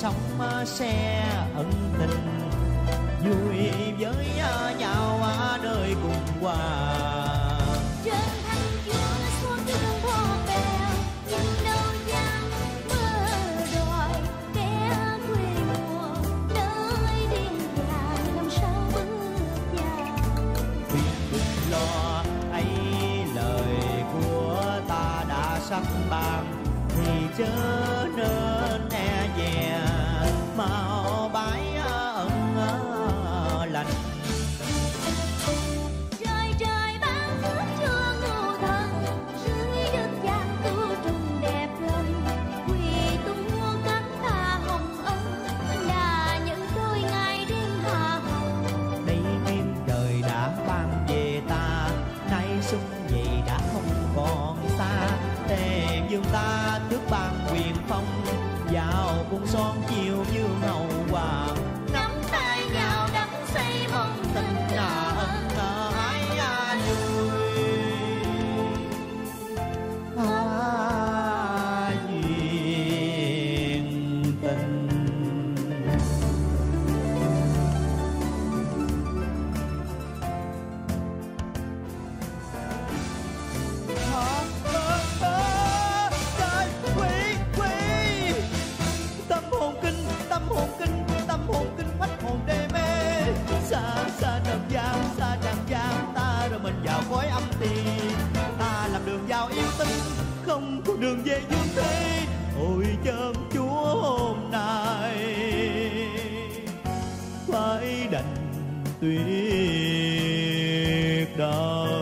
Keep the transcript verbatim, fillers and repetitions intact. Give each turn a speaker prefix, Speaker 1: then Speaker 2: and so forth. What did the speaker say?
Speaker 1: sống sẽ ân tình, vui với nhau nơi cùng qua.
Speaker 2: Trên thành chúa xuống đường bò bèo, nhưng đâu dám mơ đòi kẻ quê mùa nơi điên dàng làm sao bước vào.
Speaker 1: Khuyên đừng lo ấy lời của ta đã sắp ban, thì chớ nên e dè mau bái ân lành.
Speaker 2: Trời trời ban phước cho ngưu thần, dưới đất gian tu trùng đẹp lòng. Quỳ tung cánh ta hồng ân, là những đôi ngày đêm hà hồng.
Speaker 1: Đây duyên trời đã ban về ta, nay xuân về đã không còn xa. Thề dương ta tước ban quyền phong, vào cung son chiều dương hầu hoàng.
Speaker 2: Nắm tay nhau đắm say mong tình
Speaker 1: Là ân ái vui à, duyên tình. Trời quỷ quỷ, tâm hồn kinh, tâm hồn kinh, tâm hồn kinh phách hồn đê mê. Xa xa trần gian, xa trần gian, ta rồi mình vào khói âm tiền. Ta làm đường vào yêu tinh, không có đường về dương thế. Ôi chân chúa hôm nay phải đành tuyệt đời.